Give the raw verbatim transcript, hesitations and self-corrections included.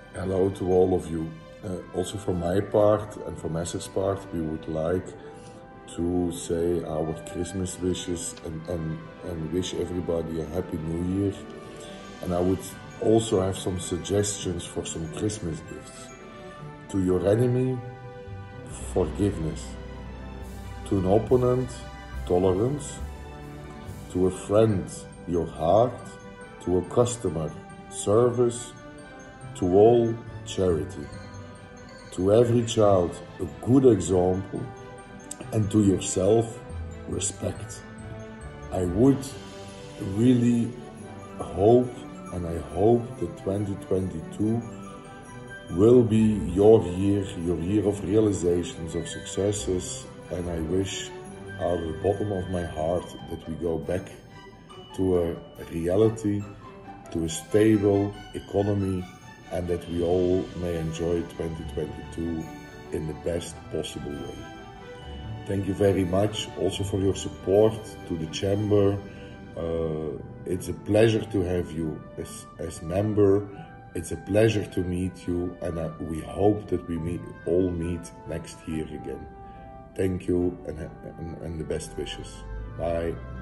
Hello to all of you. Uh, also from my part and from Esser's part, we would like to say our Christmas wishes and, and, and wish everybody a happy new year. And I would also have some suggestions for some Christmas gifts. To your enemy, forgiveness. To an opponent, tolerance. To a friend, your heart. To a customer, service. To all, charity. To every child, a good example. And to yourself, respect. I would really hope, and I hope that twenty twenty-two will be your year, your year of realizations, of successes, and I wish out of the bottom of my heart that we go back to a reality, to a stable economy, and that we all may enjoy twenty twenty-two in the best possible way. Thank you very much also for your support to the Chamber. Uh, it's a pleasure to have you as, as member. It's a pleasure to meet you, and uh, we hope that we meet, all meet next year again. Thank you and, and, and the best wishes. Bye.